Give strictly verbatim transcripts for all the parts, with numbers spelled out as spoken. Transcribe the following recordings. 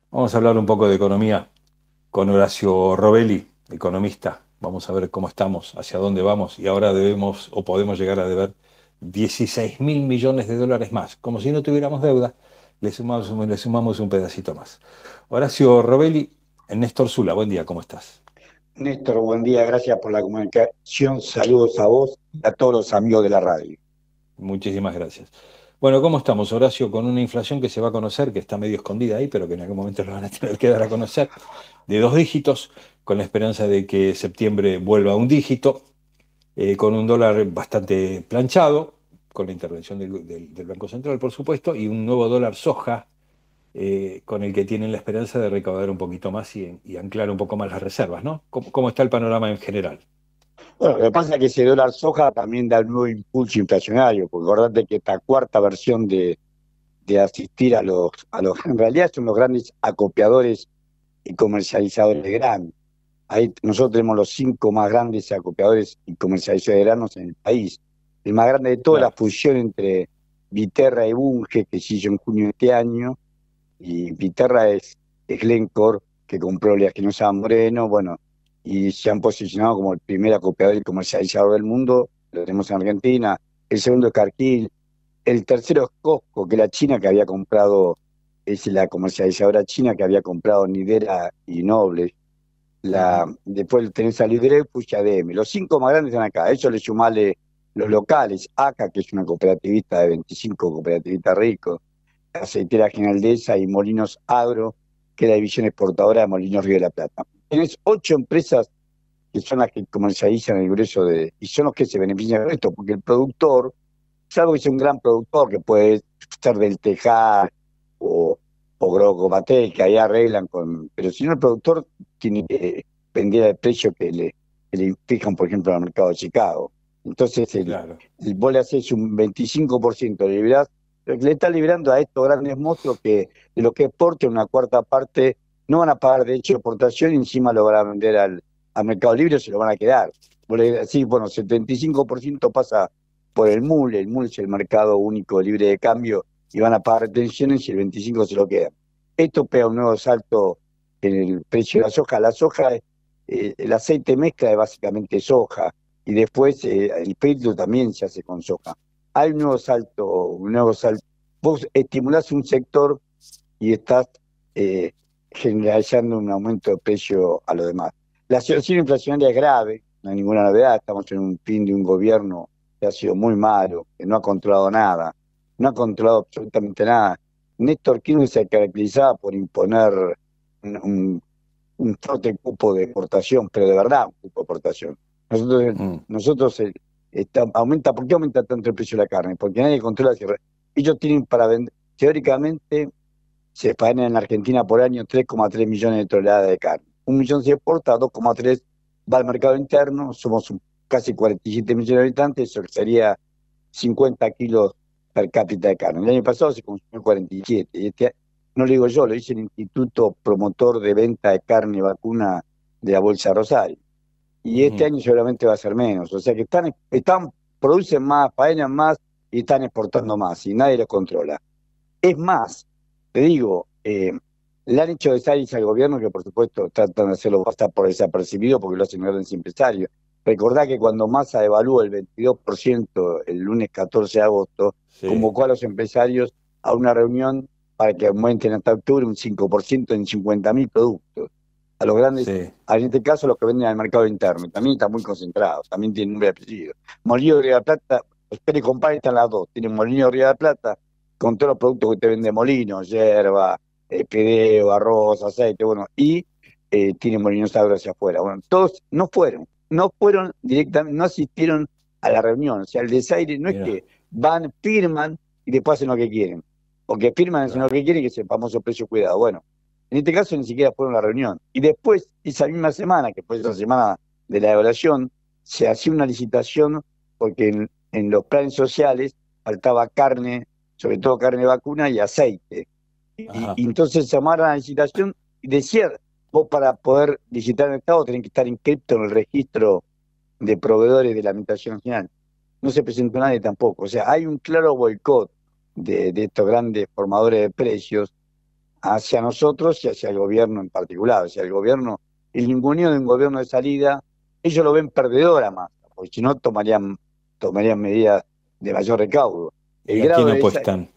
Vamos a hablar un poco de economía con Horacio Robelli, economista. Vamos a ver cómo estamos, hacia dónde vamos y ahora debemos o podemos llegar a deber dieciséis mil millones de dólares más. Como si no tuviéramos deuda, le sumamos, le sumamos un pedacito más. Horacio Robelli, Néstor Zula, buen día, ¿cómo estás? Néstor, buen día, gracias por la comunicación. Saludos a vos y a todos los amigos de la radio. Muchísimas gracias. Bueno, ¿cómo estamos, Horacio? Con una inflación que se va a conocer, que está medio escondida ahí, pero que en algún momento lo van a tener que dar a conocer, de dos dígitos, con la esperanza de que septiembre vuelva a un dígito, eh, con un dólar bastante planchado, con la intervención del, del- del Banco Central, por supuesto, y un nuevo dólar soja, eh, con el que tienen la esperanza de recaudar un poquito más y, y anclar un poco más las reservas, ¿no? ¿Cómo, cómo está el panorama en general? Bueno, lo que pasa es que ese dólar soja también da un nuevo impulso inflacionario, porque acordate que esta cuarta versión de, de asistir a los, a los, en realidad son los grandes acopiadores y comercializadores de grano. Ahí nosotros tenemos los cinco más grandes acopiadores y comercializadores de granos en el país. El más grande de toda la Claro. fusión entre Viterra y Bunge, que se hizo en junio de este año, y Viterra es, es Glencore, que compró Oleaginosa Moreno, bueno, y se han posicionado como el primer acopiador y comercializador del mundo, lo tenemos en Argentina. El segundo es Cargill. El tercero es Costco, que la China que había comprado, es la comercializadora china que había comprado Nidera y Noble. La, Ujú. después tenés a Lidreus y a D M. Los cinco más grandes están acá. A eso le sumale los locales, A C A, que es una cooperativista de veinticinco cooperativistas ricos, Aceitera Generaldesa y Molinos Agro, que es la división exportadora de Molinos Río de la Plata. Tienes ocho empresas que son las que comercializan el grueso de, y son los que se benefician de esto, porque el productor, salvo que sea un gran productor, que puede ser del Tejar o, o Grocopatel, que ahí arreglan con, pero si no el productor tiene que vender al precio que le, que le fijan, por ejemplo, al mercado de Chicago. Entonces, el, Claro. el, vos le haces un veinticinco por ciento, le liberás, le está liberando a estos grandes monstruos que de lo que exporte una cuarta parte no van a pagar derecho de exportación y encima lo van a vender al, al mercado libre o se lo van a quedar. Vos le decís, bueno, setenta y cinco por ciento pasa por el MUL, el MUL es el mercado único libre de cambio y van a pagar retenciones y el veinticinco por ciento se lo quedan. Esto pega un nuevo salto en el precio de la soja. La soja, eh, el aceite mezcla es básicamente soja y después eh, el pelto también se hace con soja. Hay un nuevo salto, un nuevo salto. Vos estimulás un sector y estás eh, generalizando un aumento de precio a los demás. La situación inflacionaria es grave, no hay ninguna novedad, estamos en un fin de un gobierno que ha sido muy malo, que no ha controlado nada, no ha controlado absolutamente nada. Néstor Kirchner se caracterizaba por imponer un, un, un fuerte cupo de exportación, pero de verdad un cupo de exportación. Nosotros, Mm. nosotros eh, está, aumenta, ¿por qué aumenta tanto el precio de la carne? Porque nadie controla si ellos tienen para vender, teóricamente se faenan en la Argentina por año tres coma tres millones de toneladas de carne. Un millón se exporta, dos coma tres va al mercado interno, somos un- casi cuarenta y siete millones de habitantes, eso sería cincuenta kilos per cápita de carne. El año pasado se consumió cuarenta y siete, y este, no lo digo yo, lo dice el Instituto Promotor de Venta de Carne y Vacuna de la Bolsa de Rosario. Y este Ujú. año seguramente va a ser menos, o sea que están, están producen más, faenan más y están exportando más, y nadie los controla. Es más, te digo, eh, le han hecho detalles al gobierno que por supuesto tratan de hacerlo pasar por desapercibido porque lo hacen grandes empresarios. Recordá que cuando Massa evalúa el veintidós por ciento el lunes catorce de agosto, Sí, convocó a los empresarios a una reunión para que aumenten hasta octubre un cinco por ciento en cincuenta mil productos. A los grandes, sí. en este caso los que venden al mercado interno, también están muy concentrados, también tienen nombre y apellido. Molino de Río de la Plata, Pérez Company están las dos, tienen Molino de Río de la Plata con todos los productos que te vende Molino, hierba, eh, fideo, arroz, aceite, bueno, y eh, tiene Molinos Agro hacia afuera. Bueno, todos no fueron, no fueron directamente, no asistieron a la reunión. O sea, el desaire no es Mira, que van, firman y después hacen lo que quieren. Porque firman, hacen lo claro. que quieren, que es el famoso precio cuidado. Bueno, en este caso ni siquiera fueron a la reunión. Y después, esa misma semana, que fue esa semana de la evaluación, se hacía una licitación porque en, en los planes sociales faltaba carne, sobre todo carne vacuna y aceite. Y, Ajá. y entonces llamaron a la licitación y decía, vos para poder licitar en el Estado tenés que estar inscrito en el registro de proveedores de la Administración Nacional. No se presentó nadie tampoco. O sea, hay un claro boicot de, de estos grandes formadores de precios hacia nosotros y hacia el gobierno en particular. O sea, el gobierno, el ninguneo de un gobierno de salida, ellos lo ven perdedor a Massa, porque si no tomarían, tomarían medidas de mayor recaudo. ¿Y El a grado quién de esa, apuestan?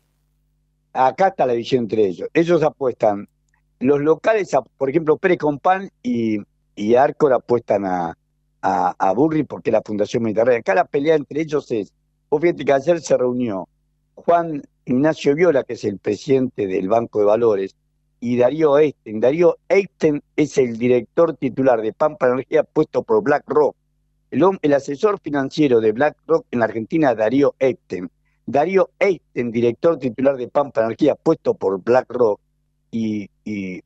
acá está la división entre ellos. Ellos apuestan, los locales, a- por ejemplo, Pérez Compán y, y Arcor apuestan a, a, a Burri porque es la Fundación Mediterránea. Acá la pelea entre ellos es, vos fíjate que ayer se reunió Juan Ignacio Viola, que es el presidente del Banco de Valores, y Darío Eisten. Darío Eisten es el director titular de Pampa Energía puesto por BlackRock. El, hom- el asesor financiero de BlackRock en la Argentina, Darío Eisten. Darío Eisten, director titular de Pampa Energía puesto por BlackRock, y, y,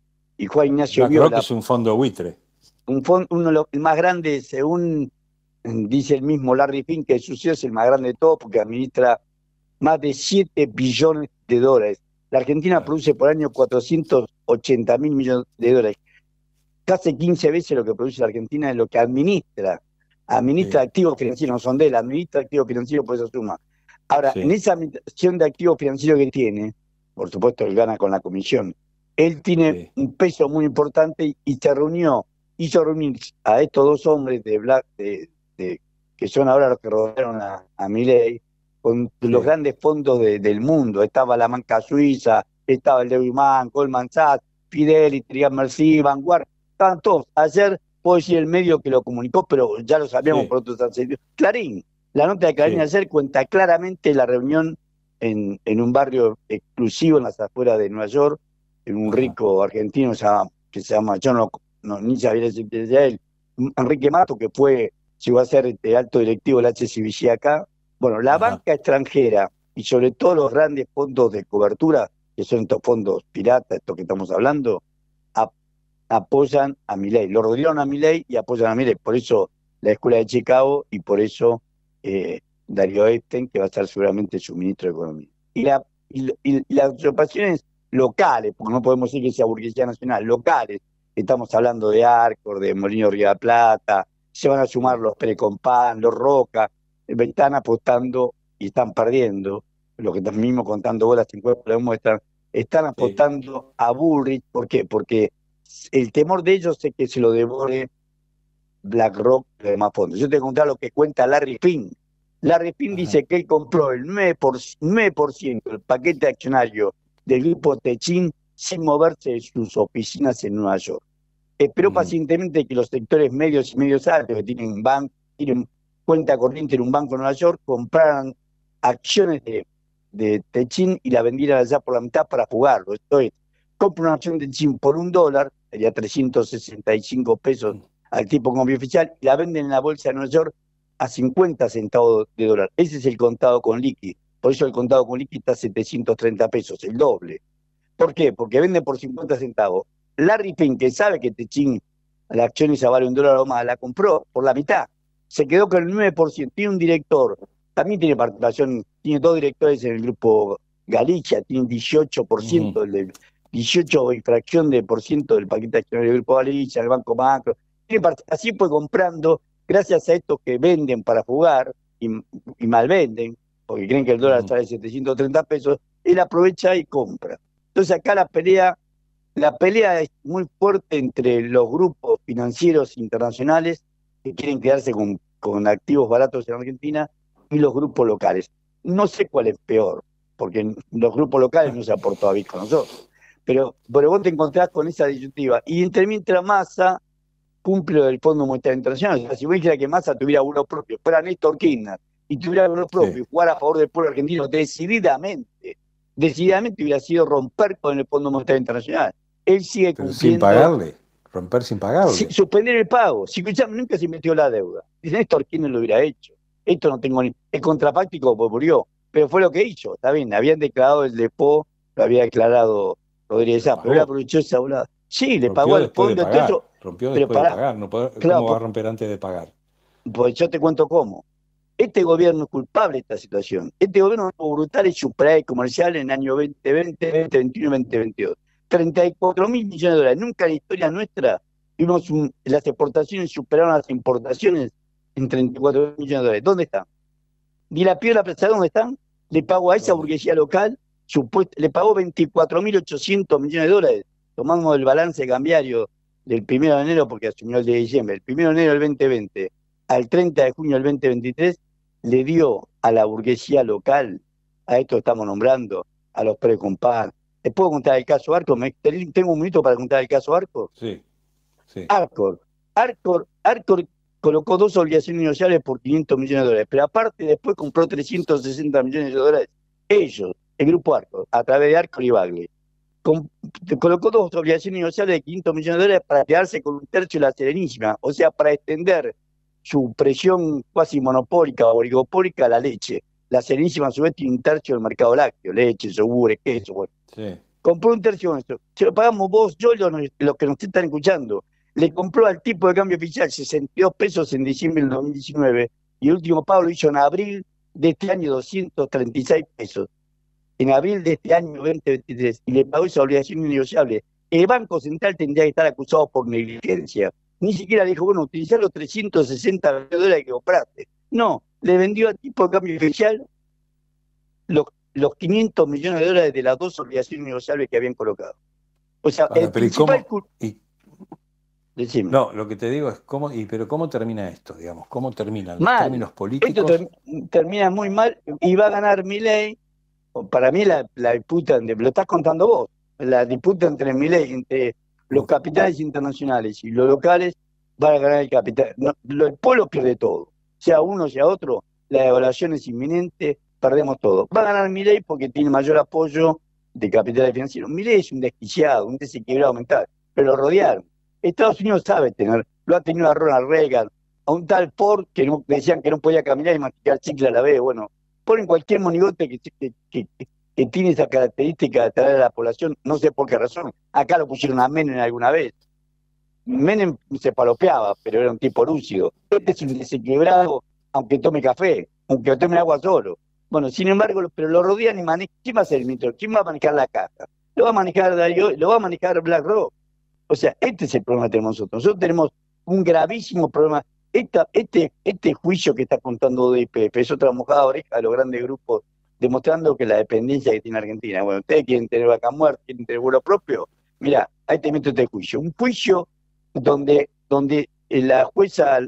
y Juan Ignacio BlackRock Viola, es un fondo buitre. un fondo, uno de los más grandes, según dice el mismo Larry Fink, que su C E O es el más grande de todos porque administra más de siete billones de dólares. La Argentina Claro, produce por año cuatrocientos ochenta mil millones de dólares. Casi quince veces lo que produce la Argentina es lo que administra. Administra sí, activos financieros, no son de él, administra activos financieros por esa suma. Ahora, en sí, esa administración de activos financieros que tiene, por supuesto él gana con la comisión, él tiene sí, un peso muy importante y, y se reunió, hizo reunir a estos dos hombres de Black, de, de- que son ahora los que rodearon a, a Milei, con los sí, grandes fondos de- del mundo. Estaba la banca suiza, estaba el Deutsche Bank, Goldman Sachs, Fidelity, Trias Merci, Vanguard, estaban todos. Ayer puedo decir el medio que lo comunicó, pero ya lo sabíamos sí, por otros ancestros. Clarín, la nota de Clarín sí, ayer cuenta claramente la reunión en, en un barrio exclusivo en las afueras de Nueva York, en un ajá, rico argentino se llama- que se llama, yo no, no ni sabía decir que decía él, Enrique Mato, que fue, llegó a ser este, alto directivo del H S B C acá. Bueno, la ajá, banca extranjera y sobre todo los grandes fondos de cobertura, que son estos fondos piratas, estos que estamos hablando, ap- apoyan a Milei. Lo rodearon a Milei y apoyan a Milei. Por eso la Escuela de Chicago y por eso eh, Darío Epstein, que va a ser seguramente su ministro de Economía. Y, la, y, y las ocupaciones locales, porque no podemos decir que sea burguesía nacional, locales, estamos hablando de Arcor, de Molino Río de la Plata, se van a sumar sí, los Precompán, los Roca, eh, están apostando y están perdiendo, lo que están mismo contando vos las encuestas lo demuestran, están sí, apostando a Bullrich. ¿Por qué? Porque el temor de ellos es que se lo devore BlackRock y los demás fondos. Yo te voy a contar lo que cuenta Larry Fink. Larry Fink ajá, dice que él compró el nueve por ciento, nueve por ciento del paquete accionario del grupo Techin sin moverse de sus oficinas en Nueva York. Esperó ujú, pacientemente que los sectores medios y medios altos que tienen, ban tienen cuenta corriente en un banco en Nueva York compraran acciones de, de Techin y la vendieran allá por la mitad para jugarlo. Esto es, compra una acción de Techin por un dólar, sería trescientos sesenta y cinco pesos al tipo como oficial, y la venden en la bolsa de Nueva York a cincuenta centavos de dólar. Ese es el contado con liqui. Por eso el contado con liqui está a setecientos treinta pesos, el doble. ¿Por qué? Porque venden por cincuenta centavos. Larry Fink, que sabe que Techin, la acción esa vale un dólar o más, la compró por la mitad. Se quedó con el nueve por ciento. Tiene un director, también tiene participación, tiene dos directores en el grupo Galicia, tiene un dieciocho por ujú, ciento del dieciocho y fracción de por ciento del paquete accionario del grupo Galicia, el Banco Macro. Tiene así fue comprando, gracias a estos que venden para jugar y, y malvenden, porque creen que el dólar ujú. sale setecientos treinta pesos, él aprovecha y compra. Entonces acá la pelea, la pelea es muy fuerte entre los grupos financieros internacionales que quieren quedarse con, con activos baratos en Argentina y los grupos locales. No sé cuál es peor, porque los grupos locales no se han portado bien con nosotros. Pero, pero vos te encontrás con esa disyuntiva. Y entre mientras Massa cumple lo del Fondo Monetario Internacional. O sea, si vos dijeras que Massa tuviera uno propio, fuera Néstor Kirchner, y tuviera uno Sí, propio, y jugara a favor del pueblo argentino decididamente, decididamente hubiera sido romper con el Fondo Monetario Internacional. Él sigue pero sin cumpliendo, pagarle, romper sin si, pagarle. suspender el pago. Si ya, nunca se metió la deuda. Dice Néstor Kirchner lo hubiera hecho. Esto no tengo ni. Es contrafáctico porque murió, pero fue lo que hizo. Está bien, habían declarado el depo, lo había declarado Rodríguez Pero Sá, pero él pagó, aprovechó esa volada. Sí, le pagó rompió al después de fondo, todo pagar, eso, rompió pero después de pará, pagar. No puede- claro, ¿cómo va a romper antes de pagar? pues yo te cuento cómo. Este gobierno es culpable de esta situación. Este gobierno tuvo brutales superávit comerciales en el año dos mil veinte, dos mil veintiuno y dos mil veintidós. treinta y cuatro mil millones de dólares. Nunca en la historia nuestra vimos un, las exportaciones superaron las importaciones en treinta y cuatro mil millones de dólares. ¿Dónde están? Ni la piedra la plaza, ¿dónde están? Le pago a esa ¿Dónde? burguesía local supuest, le pagó veinticuatro mil ochocientos millones de dólares, tomando el balance cambiario del primero de enero, porque asumió el de diciembre, el primero de enero del veinte veinte al treinta de junio del veinte veintitrés, le dio a la burguesía local, a esto estamos nombrando, a los precompás. ¿Te puedo contar el caso Arcor? ¿Me, ¿Tengo un minuto para contar el caso Arcor? Sí, sí. Arcor. Arcor, Arcor colocó dos obligaciones negociables por quinientos millones de dólares, pero aparte después compró trescientos sesenta millones de dólares. Ellos, el grupo Arcor, a través de Arcor y Bagley, con, colocó dos obligaciones negociables de quinientos millones de dólares para quedarse con un tercio de la Serenísima, o sea, para extender su presión cuasi monopólica o oligopólica a la leche. La Serenísima a su vez tiene un tercio del mercado lácteo, leche, yogures, queso, bueno. Sí. Compró un tercio de esto. Se lo pagamos vos, yo, los, los que nos están escuchando. Le compró al tipo de cambio oficial sesenta y dos pesos en diciembre del dos mil diecinueve y el último pago lo hizo en abril de este año doscientos treinta y seis pesos. En abril de este año veinte veintitrés y le pagó esa obligación innegociable. El Banco Central tendría que estar acusado por negligencia. Ni siquiera dijo, bueno, utilizar los trescientos sesenta millones de dólares que compraste. No, le vendió al tipo de cambio oficial los, los quinientos millones de dólares de las dos obligaciones negociables que habían colocado. O sea, Bueno, el pero ¿y principal... cómo? Y... Decime. No, lo que te digo es, ¿cómo, y, pero ¿cómo termina esto, digamos? ¿Cómo terminan los Mal. términos políticos? Esto ter termina muy mal y va a ganar Milei. Para mí la, la disputa, lo estás contando vos, la disputa entre Milei, entre los capitales internacionales y los locales, va a ganar el capital. No, lo, el pueblo pierde todo. Sea uno, sea otro, la devaluación es inminente, perdemos todo. Va a ganar Milei porque tiene mayor apoyo de capitales financieros. Milei es un desquiciado, un desequilibrado mental, pero lo rodearon. Estados Unidos sabe tener, lo ha tenido a Ronald Reagan, a un tal Ford que no, decían que no podía caminar y masticar chicle a la vez. Bueno, ponen cualquier monigote que, que, que, que tiene esa característica de atraer a la población, no sé por qué razón. Acá lo pusieron a Menem alguna vez. Menem se palopeaba, pero era un tipo lúcido. Este es un desequilibrado, aunque tome café, aunque tome agua solo. Bueno, sin embargo, pero lo rodean y manejan. ¿Quién va a ser el ministro? ¿Quién va a manejar la caja? Lo va a manejar Darío, lo va a manejar BlackRock. O sea, este es el problema que tenemos nosotros. Nosotros tenemos un gravísimo problema. Esta, este, este juicio que está contando de I P F es otra mojada oreja a los grandes grupos, demostrando que la dependencia que tiene Argentina. Bueno, ustedes quieren tener vaca muerta, quieren tener vuelo propio. Mira, ahí te meto este juicio. Un juicio donde, donde la jueza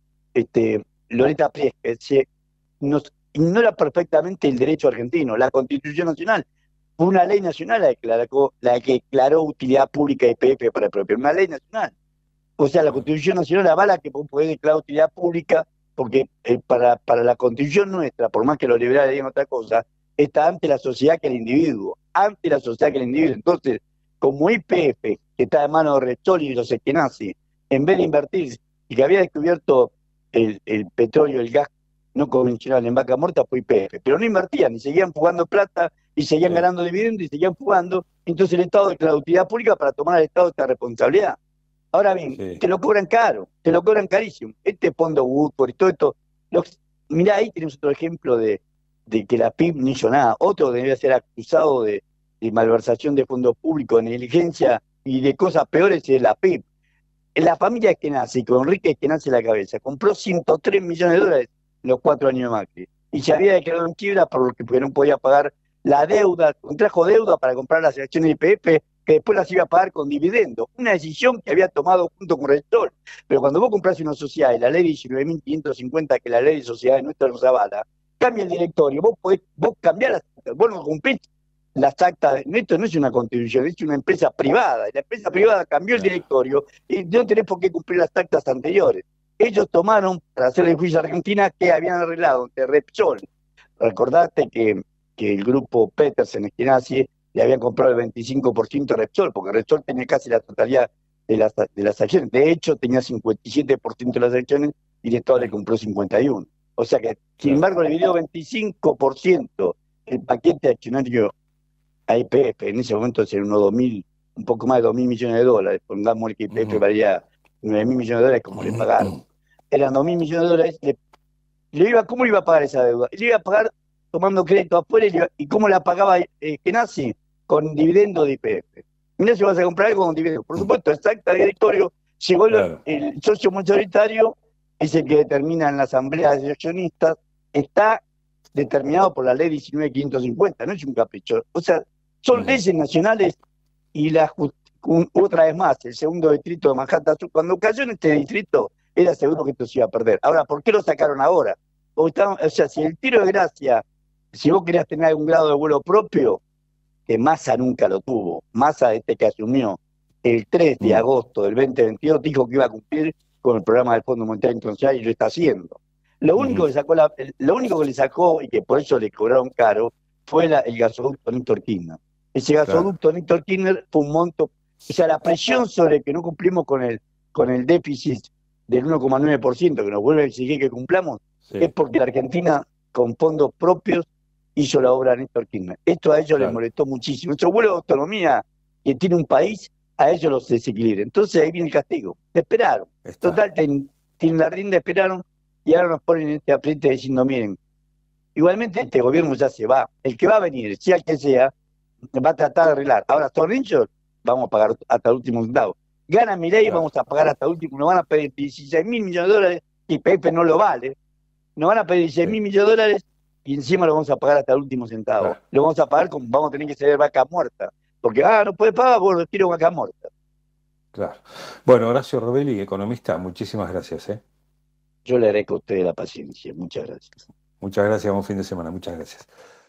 este, Loreta Priesque nos ignora perfectamente el derecho argentino, la Constitución Nacional. Fue una ley nacional la que declaró, la que declaró utilidad pública I P F para el propio, una ley nacional. O sea, la Constitución Nacional avala que puede declarar utilidad pública, porque eh, para, para la Constitución nuestra, por más que los liberales digan otra cosa, está ante la sociedad que el individuo, ante la sociedad que el individuo. Entonces, como I P F, que está en manos de Repsol y los Eskenazi, en vez de invertir, y que había descubierto el, el petróleo, el gas no convencional en vaca muerta, fue I P F, pero no invertían, y seguían fugando plata, y seguían sí. ganando dividendos, y seguían fugando. Entonces el Estado declara utilidad pública para tomar al Estado esta responsabilidad. Ahora bien, sí. te lo cobran caro, te lo cobran carísimo. Este fondo Woodford y todo esto. Los, mirá, ahí tenemos otro ejemplo de, de que la P I B no hizo nada. Otro debería ser acusado de, de malversación de fondos públicos, de negligencia y de cosas peores es la P I B. La familia Eskenazi, con Enrique Eskenazi en la cabeza, compró ciento tres millones de dólares en los cuatro años de Macri. Y se había declarado en quiebra porque no podía pagar la deuda, contrajo deuda para comprar las acciones de I P F, que después las iba a pagar con dividendos. Una decisión que había tomado junto con Repsol. Pero cuando vos compras una sociedad y la ley diecinueve mil quinientos cincuenta, que la ley de sociedades nuestra nos avala, cambia el directorio, vos podés vos cambiar las actas, vos no cumplís las actas. Esto no es una constitución, es una empresa privada. Y la empresa privada cambió el directorio y no tenés por qué cumplir las actas anteriores. Ellos tomaron, para hacer el juicio a Argentina, que habían arreglado ante Repsol. Recordate que, que el grupo Petersen, Eskenazi, le habían comprado el veinticinco por ciento de Repsol, porque Repsol tenía casi la totalidad de las, de las acciones. De hecho, tenía cincuenta y siete por ciento de las acciones y el Estado le compró cincuenta y uno por ciento. O sea que, sin embargo, le dio veinticinco por ciento el paquete accionario a I P F. En ese momento era unos dos mil, un poco más de dos mil millones de dólares. Pongamos que I P F uh-huh. valía nueve mil millones de dólares, como uh-huh. le pagaron. Eran dos mil millones de dólares. Le, le iba, ¿Cómo le iba a pagar esa deuda? Le iba a pagar tomando crédito afuera y, y cómo la pagaba Eskenazi eh, con dividendo de I P F. Mira si vas a comprar algo con dividendo. Por supuesto, exacta directorio, llegó claro. el, el socio mayoritario, es el que determina en la asamblea de accionistas, está determinado por la ley diecinueve mil quinientos cincuenta, no es un capricho. O sea, son Ujú. leyes nacionales y la ju- un- otra vez más, el segundo distrito de Manhattan Sur, cuando cayó en este distrito, era seguro que esto se iba a perder. Ahora, ¿por qué lo sacaron ahora? Porque estaban- o sea, si el tiro de gracia, si vos querías tener algún grado de vuelo propio, que Massa nunca lo tuvo. Massa, este que asumió el tres de Mm, agosto del dos mil veintidós, dijo que iba a cumplir con el programa del Fondo Monetario Internacional y lo está haciendo. Lo único ujú, que sacó la- lo único que le sacó y que por eso le cobraron caro fue la- el gasoducto Néstor Kirchner. Ese claro, gasoducto Néstor Kirchner fue un monto, o sea, la presión sobre que no cumplimos con el, con el déficit del uno coma nueve por ciento que nos vuelve a exigir que cumplamos, es sí, porque la Argentina con fondos propios hizo la obra Néstor Kirchner. Esto a ellos les claro, molestó muchísimo. Nuestro vuelo de autonomía que tiene un país, a ellos los desequilibra. Entonces ahí viene el castigo. Te esperaron. está, Total, ten- tienen la rienda, esperaron y ahora nos ponen en este apriete diciendo, miren, igualmente este gobierno ya se va. El que va a venir, sea quien sea, va a tratar de arreglar. Ahora, Tornillo, vamos a pagar hasta el último centavo. Gana Milei, claro, vamos a pagar hasta el último. Nos van a pedir dieciséis mil millones de dólares y P F no lo vale. Nos van a pedir dieciséis sí, mil millones de dólares y encima lo vamos a pagar hasta el último centavo. claro, Lo vamos a pagar como vamos a tener que ceder vaca muerta. Porque, ah, no puede pagar, bueno, tiro vaca muerta. claro. Bueno, Horacio Robelli, economista, muchísimas gracias, ¿eh? Yo le agradezco a usted la paciencia. Muchas gracias. Muchas gracias, buen fin de semana, muchas gracias.